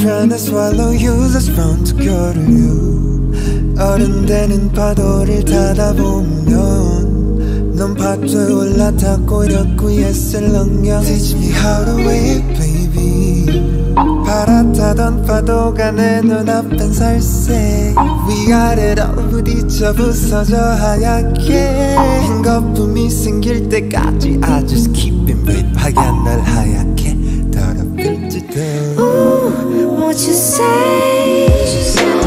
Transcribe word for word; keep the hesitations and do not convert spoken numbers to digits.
trying to swallow you, let's run to go to you. 어른되는 파도를 타다 보면 넌 파도에 올라타고 이렇고 예슬렁여 Teach me how to wait baby. 바라타던 파도가 내 눈앞엔 살색 위아래로 부딪혀 부서져 하얗게 흰 거품이 생길 때까지 I just keep it real 하얀 널 하얗게 더럽힐지도 Ooh, what you say?